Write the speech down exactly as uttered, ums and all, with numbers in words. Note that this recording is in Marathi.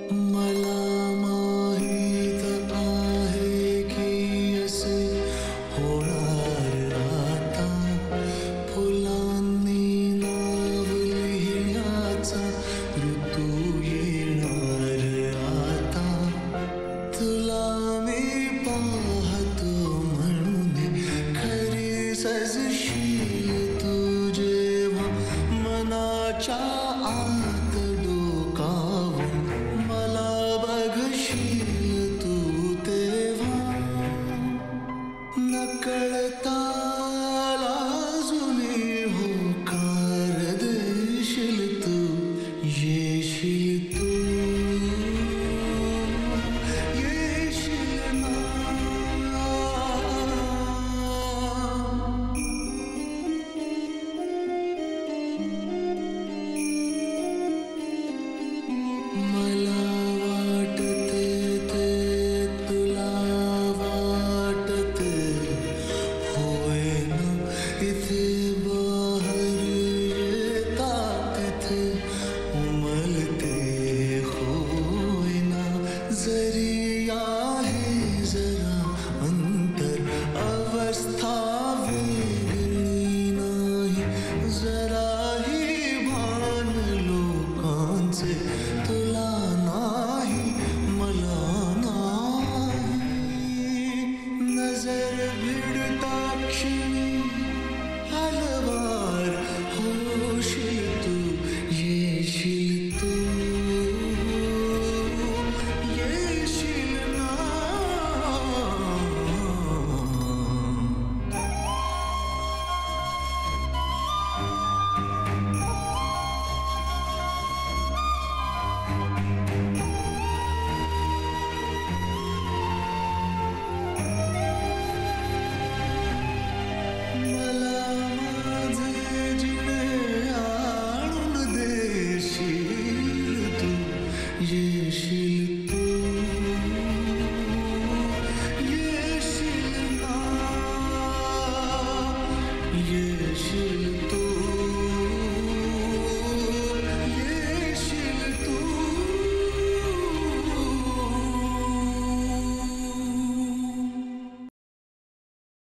मला माहीत आहे की असे होणार आता, फुलांनी नाव लिहिण्याचा ऋतू येणार आता. तुला मी पाहतो म्हणून खरी सजशील तू जेव्हा मनाच्या आत डोकावून मला बघशील तू तेव्हा. नकळता लाजुनी होकार देशील तू, येशील तू, येशील ना. मला वाटते ते तुला वाटते, होय ना. इथे बाहेर येता तिथे उमलते, होय ना. जरी आहे जरा अंतर, अवस्था वेगळी नाही जराही भान लोकांचे. तुला नाही मला नाही, नजर भिडता क्षणी हलवार होशील तू, येशील तू, येशील ना. मला माझे जिणे आणून देशील तू, येशील तू, येशील ना, येशील